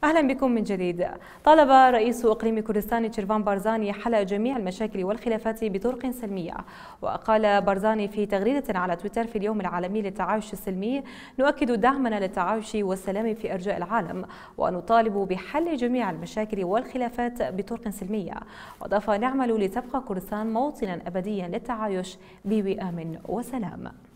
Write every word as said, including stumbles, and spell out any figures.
أهلا بكم من جديد. طالب رئيس إقليم كردستان تشيرفان بارزاني حل جميع المشاكل والخلافات بطرق سلمية. وقال بارزاني في تغريدة على تويتر في اليوم العالمي للتعايش السلمي: نؤكد دعمنا للتعايش والسلام في أرجاء العالم، ونطالب بحل جميع المشاكل والخلافات بطرق سلمية. وأضاف: نعمل لتبقى كردستان موطنا أبديا للتعايش بوئام وسلام.